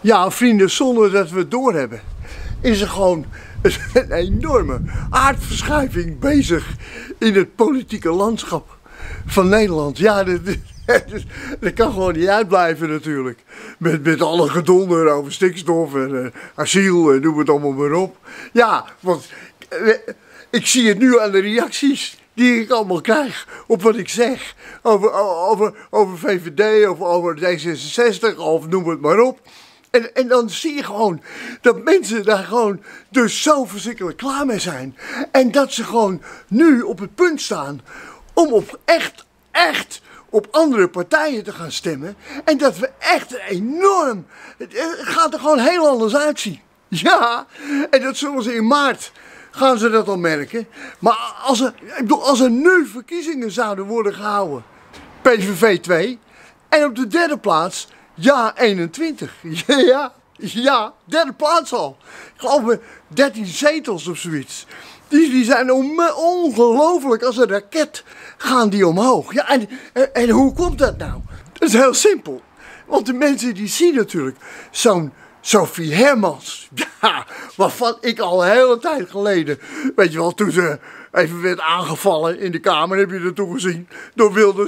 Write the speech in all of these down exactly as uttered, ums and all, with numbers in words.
Ja, vrienden, zonder dat we het doorhebben, is er gewoon een enorme aardverschuiving bezig in het politieke landschap van Nederland. Ja, dat, dat, dat kan gewoon niet uitblijven natuurlijk. Met, met alle gedonder over stikstof en uh, asiel en noem het allemaal maar op. Ja, want uh, ik zie het nu aan de reacties die ik allemaal krijg op wat ik zeg. Over, over, over V V D of over D zesenzestig of noem het maar op. En, en dan zie je gewoon dat mensen daar gewoon dus zo verschrikkelijk klaar mee zijn. En dat ze gewoon nu op het punt staan om op echt, echt op andere partijen te gaan stemmen. En dat we echt enorm, het gaat er gewoon heel anders uitzien. Ja, en dat zullen ze in maart, gaan ze dat al merken. Maar als er, ik bedoel, als er nu verkiezingen zouden worden gehouden, P V V twee, en op de derde plaats Ja eenentwintig. Ja, ja, derde plaats al. Ik geloof dertien zetels of zoiets. Die, die zijn on, ongelooflijk, als een raket gaan die omhoog. Ja, en, en, en hoe komt dat nou? Dat is heel simpel. Want de mensen die zien natuurlijk zo'n Sophie Hermans. Ja, waarvan ik al een hele tijd geleden, weet je wel, toen ze even werd aangevallen in de Kamer, heb je dat toen gezien, door Wilders.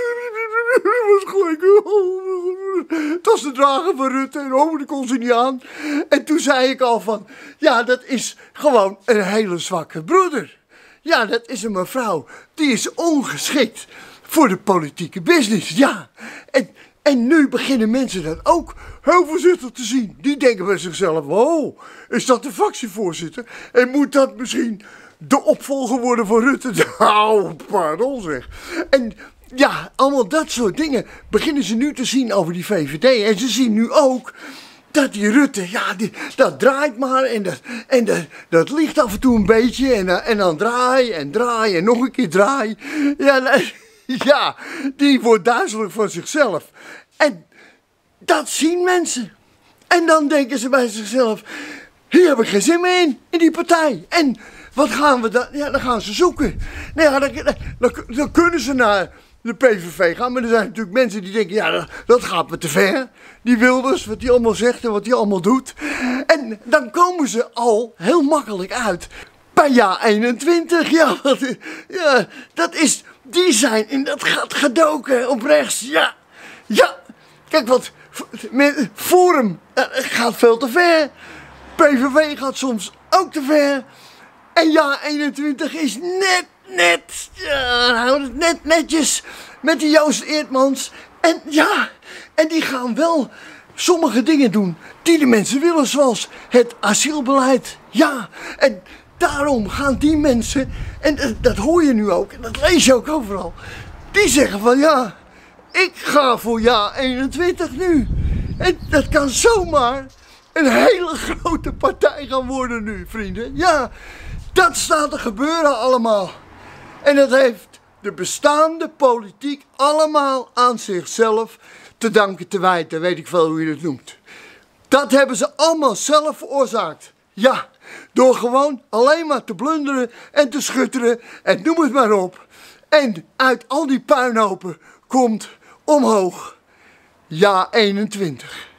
Was gelijk, dat is de dragen van Rutte en oh, dat kon ze niet aan. En toen zei ik al van, ja, dat is gewoon een hele zwakke broeder. Ja, dat is een mevrouw, die is ongeschikt voor de politieke business, ja. En, en nu beginnen mensen dat ook heel voorzichtig te zien. Die denken bij zichzelf, oh, is dat de fractievoorzitter? En moet dat misschien de opvolger worden van Rutte? Nou, pardon zeg. En ja, allemaal dat soort dingen beginnen ze nu te zien over die V V D. En ze zien nu ook dat die Rutte, ja, die, dat draait maar en, dat, en dat, dat ligt af en toe een beetje. En, en dan draai en draai en nog een keer draai. Ja, ja, die wordt duizelig van zichzelf. En dat zien mensen. En dan denken ze bij zichzelf, hier heb ik geen zin meer in, in die partij. En wat gaan we dan? Ja, dan gaan ze zoeken. Nou ja, dan, dan, dan kunnen ze naar de P V V gaan, maar er zijn natuurlijk mensen die denken, ja, dat, dat gaat me te ver. Die Wilders, wat hij allemaal zegt en wat hij allemaal doet. En dan komen ze al heel makkelijk uit bij Ja eenentwintig. Ja, ja, dat is, die zijn in dat gat gedoken op rechts. Ja, ja. Kijk, wat Forum gaat veel te ver. P V V gaat soms ook te ver. En Ja eenentwintig is net, net, ja, houdt het net netjes met die Joost Eertmans. En ja, en die gaan wel sommige dingen doen die de mensen willen, zoals het asielbeleid. Ja, en daarom gaan die mensen, en dat hoor je nu ook, en dat lees je ook overal, die zeggen van ja, ik ga voor Ja eenentwintig nu. En dat kan zomaar een hele grote partij gaan worden nu, vrienden. Ja, dat staat te gebeuren allemaal. En dat heeft de bestaande politiek allemaal aan zichzelf te danken, te wijten, weet ik veel hoe je het noemt. Dat hebben ze allemaal zelf veroorzaakt. Ja, door gewoon alleen maar te blunderen en te schutteren en noem het maar op. En uit al die puinhopen komt omhoog Ja eenentwintig.